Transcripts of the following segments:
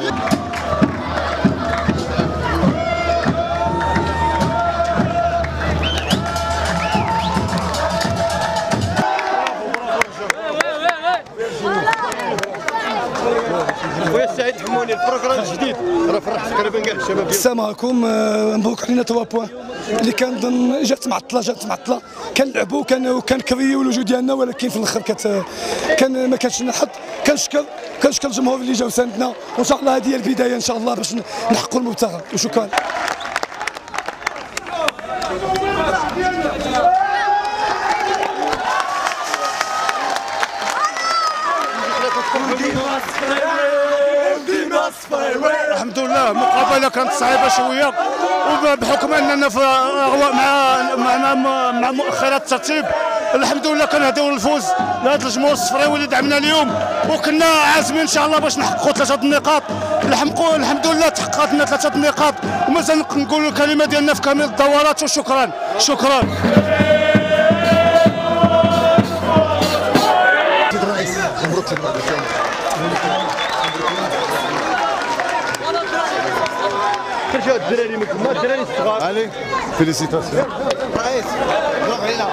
خويا سعيد حموني البروغرام الجديد راه فرح تقريبا كاع الشباب. السلام عليكم. مبروك علينا 3 بوان اللي كنظن جات معطله كنلعبوا وكان كريو الوجود ديالنا، ولكن في الاخر كان ما كانش لنا حظ. كنشكر الجمهور اللي جا وساندنا، وان شاء الله هذه هي البدايه ان شاء الله باش نحققوا المبتغى. وشكرا. الحمد لله مقابله كانت صعيبه شويه، وبحكم اننا في مع مؤخرات الترتيب الحمد لله كنهديو الفوز لهذا الجمهور الصفراوي اللي دعمنا اليوم، وكنا عازمين ان شاء الله باش نحققوا 3 النقاط. الحمد لله تحققت لنا 3 النقاط، ومازال نقولوا الكلمه ديالنا في كامل الدورات. وشكرا. كنشوف الدراري من تما، الدراري الصغار. علي فيليسيتاسيون رئيس علينا.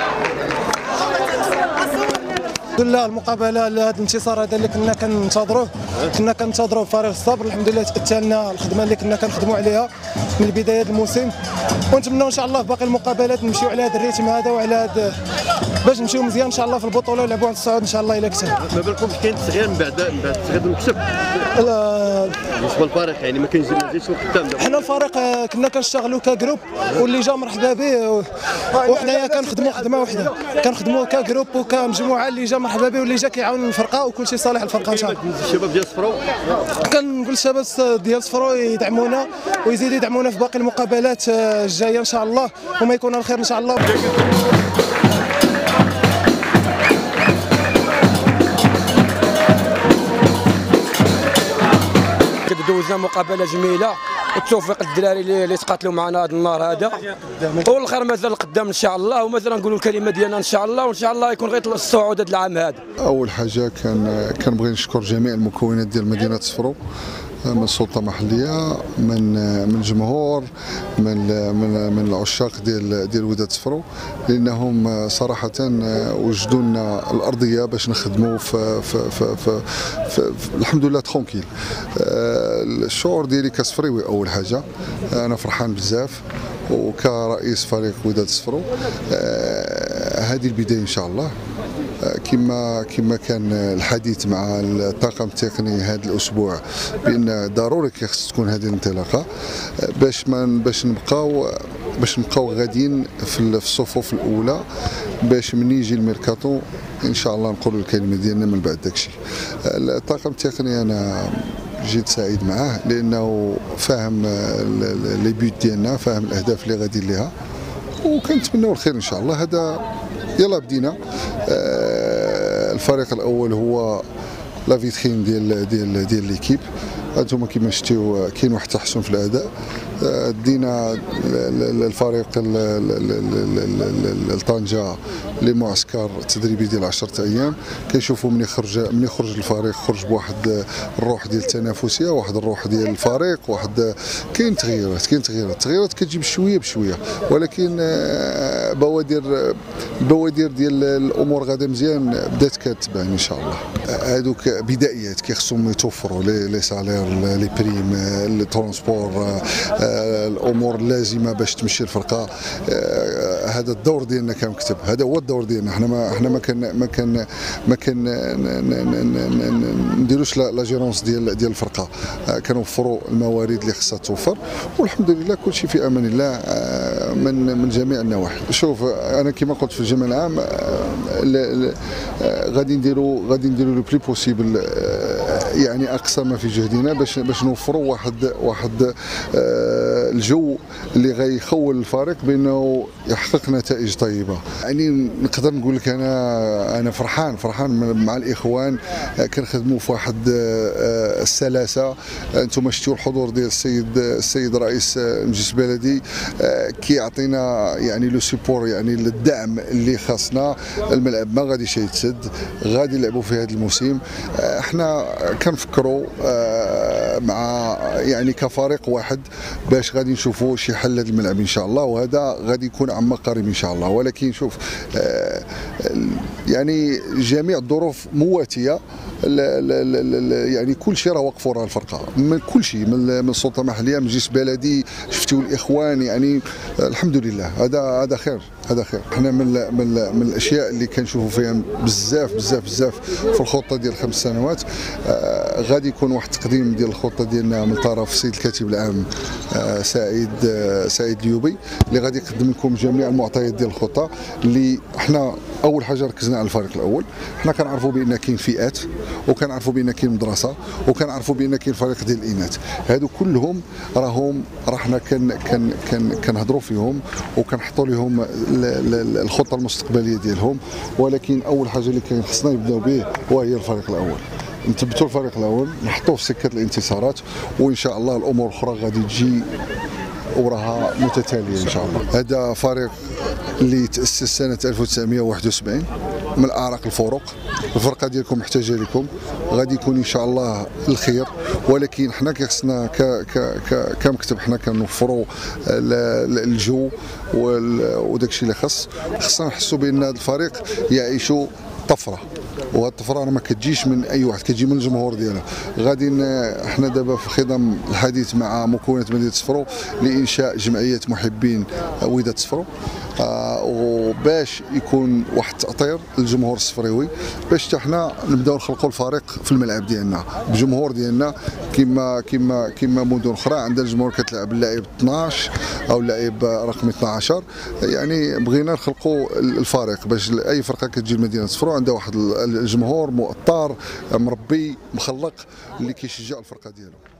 الحمد لله المقابله لهذا الانتصار هذا اللي كنا كننتظروه بفارغ الصبر. الحمد لله تأتى لنا الخدمه اللي كنا كنخدموا عليها من بدايه الموسم، ونتمنوا ان شاء الله في باقي المقابلات نمشيو على هذا الريتم هذا وعلى هذا باش نمشيو مزيان ان شاء الله في البطوله ونلعبوا على الصعود ان شاء الله. الا كسب ما بالكمش كاين تغيير من بعد تغيير المكسب بالنسبه للفريق، يعني ما كاينش قدام. حنا الفريق كنا كنشتغلوا كجروب، واللي جا مرحبا به، وحنايا كنخدموا خدمه وحده، كنخدموا كجروب وكمجموعه. اللي جا مرحبا به، واللي جا كيعاون الفرقه، وكل شيء صالح الفرقه ان شاء الله. الشباب ديال صفرو كنقول الشباب ديال صفرو يدعمونا ويزيدوا يدعمونا في باقي المقابلات الجايه ان شاء الله، وما يكون الخير ان شاء الله. دوزنا مقابله جميله، والتوفيق للدراري اللي تقاتلوا معنا هذا النهار هذا، والخير مازال قدام ان شاء الله، ومازال نقولوا الكلمه ديالنا ان شاء الله، وان شاء الله يكون غير الصعود هذا العام هذا. اول حاجه كنبغي نشكر جميع المكونات ديال مدينه صفرو، من السلطه المحليه، من الجمهور، من العشاق ديال وداد صفرو، لانهم صراحه وجدوا لنا الارضيه باش نخدموا في الحمد لله ترونكيل. الشعور ديالي كصفريوي اول حاجه انا فرحان بزاف، وكرئيس فريق وداد صفرو هذه البدايه ان شاء الله. كما كان الحديث مع الطاقم التقني هذا الاسبوع بان ضروري خص تكون هذه الانطلاقه باش نبقاو غاديين في الصفوف الاولى، باش من يجي الميركاتو ان شاء الله نقولوا الكلمه ديالنا من بعد داكشي. الطاقم التقني انا جيت سعيد معاه لانه فاهم لي بيوت ديالنا، فاهم الاهداف اللي غادي ليها، وكنتمنوا الخير ان شاء الله. هذا يلا بدينا. الفريق الاول هو لا فيترين ديال ليكيب. انتم كما شفتوا كاين واحد التحسن في الاداء. دينا الفريق لطنجة لمعسكر تدريبي ديال 10 ايام، كنشوفوا من يخرج الفريق خرج بواحد الروح ديال التنافسيه، واحد الروح ديال الفريق، واحد كاين تغييرات كتجي بشويه، ولكن بوادر ديال الامور غادا مزيان بدات كتبان ان شاء الله. هذوك بدايات كيخصهم يتوفروا لي سالير، لي بريم، الترونسبور، الامور اللازمه باش تمشي الفرقه. هذا الدور ديالنا كمكتب، هذا هو الدور ديالنا. احنا ما كان نديروش لا جيرونس ديال الفرقه، كنوفروا الموارد اللي خصها توفر، والحمد لله كل شيء في امان الله من جميع النواحي. شوف انا كما قلت في الجمع العام غادي نديروا لو بلي بوسيبل، يعني اقصى ما في جهدنا باش نوفروا واحد الجو اللي غيخول الفريق بانه يحقق نتائج طيبه. يعني نقدر نقول لك انا فرحان مع الاخوان، كنخدموا في واحد السلاسه. انتم شفتوا الحضور ديال السيد رئيس المجلس البلدي كيعطينا يعني لو سيبور، يعني الدعم اللي خاصنا. الملعب ما غاديش يتسد، غادي نلعبوا في هذا الموسم. احنا كنفكروا مع يعني كفريق واحد باش غادي نشوفوا شي حل لهذا الملعب ان شاء الله، وهذا غادي يكون عما قريب ان شاء الله. ولكن شوف يعني جميع الظروف مواتيه، يعني كل شيء راه وقفوا راه الفرقه من كل شيء، من السلطه المحليه، من الجيش البلدي، شفتوا الاخوان، يعني الحمد لله. هذا خير، هذا خير. احنا من الاشياء اللي كنشوفوا فيها بزاف بزاف بزاف في الخطه ديال 5 سنوات، غادي يكون واحد التقديم ديال الخطه ديالنا من طرف السيد الكاتب العام سعيد اليوبي، اللي غادي يقدم لكم جميع المعطيات ديال الخطه. اللي احنا اول حاجه ركزنا على الفريق الاول. حنا كنعرفوا بان كاين فئات، وكنعرفوا بان كاين مدرسه، وكنعرفوا بان كاين فريق ديال الاناث. هادو كلهم حنا كنهضروا فيهم وكنحطوا لهم الخطه المستقبليه ديالهم. ولكن اول حاجه اللي كاين خصنا نبداو به وهي الفريق الاول. نثبتوا الفريق الاول، نحطوه في سكه الانتصارات، وان شاء الله الامور الاخرى غادي تجي وراها متتاليه ان شاء الله. هذا فريق اللي تاسس سنه 1971 من اعرق الفرق. الفرقه ديالكم محتاجه لكم، غادي يكون ان شاء الله الخير. ولكن حنا خصنا كمكتب حنا كنوفروا الجو وداك الشيء اللي خصنا نحسوا بان هذا الفريق يعيشوا طفره، وهذه الطفره ما كتجيش من اي واحد، كتجي من الجمهور ديالها. غادي احنا دابا في خضم الحديث مع مكونات مدينه صفرو لانشاء جمعيه محبين وداد صفرو، وباش يكون واحد التأطير للجمهور الصفريوي، باش حتى حنا نبداو نخلقوا الفريق في الملعب ديالنا بجمهور ديالنا كما مدن اخرى عندها الجمهور كتلعب اللاعب 12 او اللاعب رقم 12. يعني بغينا نخلقوا الفريق باش اي فرقه كتجي لمدينه صفرو عندها واحد الجمهور مؤطر مربي مخلق اللي كيشجع الفرقه ديالو.